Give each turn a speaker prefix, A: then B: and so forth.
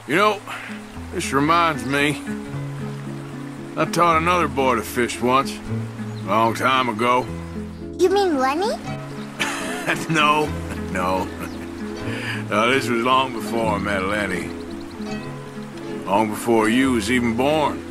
A: You know, this reminds me. I taught another boy to fish once, a long time ago.
B: You mean Lenny?
A: No, no. This was long before I met Lenny. Long before you was even born.